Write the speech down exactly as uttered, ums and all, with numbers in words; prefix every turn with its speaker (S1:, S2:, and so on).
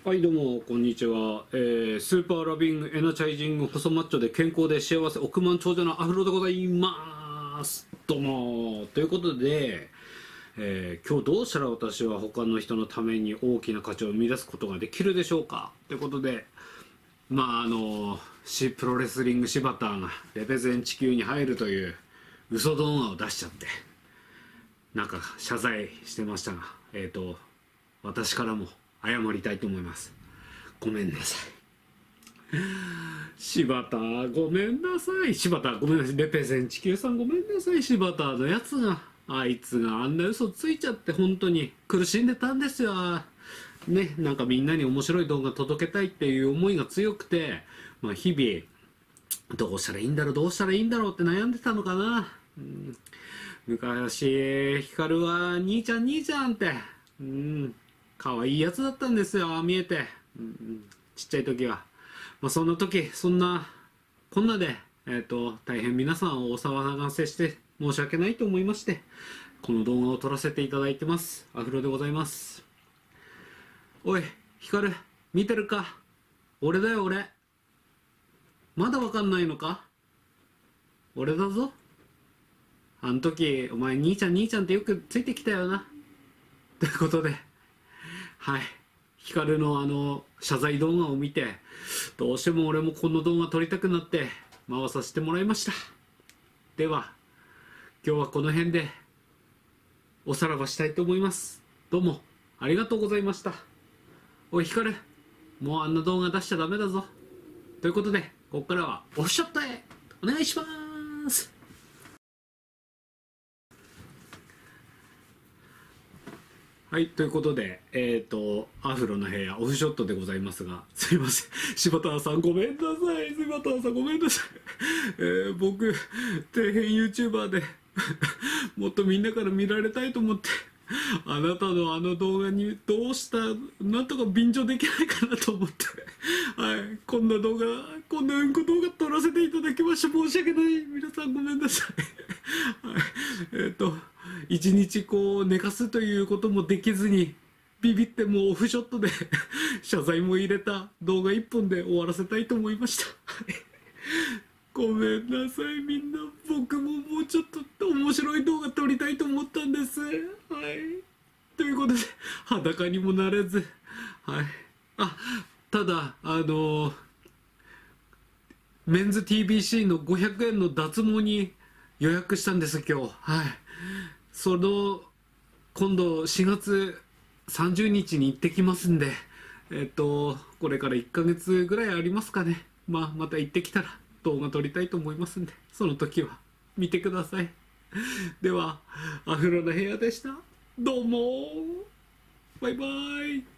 S1: はいどうもこんにちは、えー、スーパーラビングエナチャイジング細マッチョで健康で幸せ億万長者のアフロでございます。どうもということで、えー、今日どうしたら私は他の人のために大きな価値を生み出すことができるでしょうかということで、まああのシプロレスリング柴田がレペゼン地球に入るという嘘動画を出しちゃってなんか謝罪してましたが、えっと私からも謝りたいと思います。ごめんなさい。柴田ごめんなさい。柴田ごめんなさい。レペゼン地球さんごめんなさい。柴田のやつがあいつがあんな嘘ついちゃって本当に苦しんでたんですよね。なんかみんなに面白い動画届けたいっていう思いが強くて、まあ、日々どうしたらいいんだろうどうしたらいいんだろうって悩んでたのかな。うん、昔ヒカルは兄ちゃん兄ちゃんってうん可愛いやつだったんですよ、見えて、うん、ちっちゃい時は。まあ、そんな時そんなこんなで、えーと、大変皆さんをお騒がせして申し訳ないと思いましてこの動画を撮らせていただいてます。アフロでございます。おいヒカル見てるか。俺だよ俺。まだわかんないのか。俺だぞ。あの時お前兄ちゃん兄ちゃんってよくついてきたよな。ということではい、ヒカルのあの謝罪動画を見てどうしても俺もこの動画撮りたくなって回させてもらいました。では今日はこの辺でおさらばしたいと思います。どうもありがとうございました。おいヒカルもうあんな動画出しちゃダメだぞ。ということでここからはオフショットへお願いします。はい、ということで、えっ、ー、と、アフロの部屋、オフショットでございますが、すいません。柴田さん、ごめんなさい。柴田さん、ごめんなさい。えー、僕、底辺 YouTuber で、もっとみんなから見られたいと思って、あなたのあの動画にどうした、なんとか便乗できないかなと思って、はい、こんな動画、こんなうんこ動画撮らせていただきまして申し訳ない。皆さんごめんなさい。はい、えっ、ー、と、一日こう寝かすということもできずにビビってもうオフショットで謝罪も入れた動画一本で終わらせたいと思いました。ごめんなさいみんな。僕ももうちょっと面白い動画撮りたいと思ったんです。はい、ということで裸にもなれず、はい、あただあのメンズ ティービーシー のごひゃくえんの脱毛に予約したんです今日。はい、その今度しがつさんじゅうにちに行ってきますんで、えっとこれからいっかげつぐらいありますかね。まあまた行ってきたら動画撮りたいと思いますんでその時は見てください。ではアフロの部屋でした。どうもバイバイ。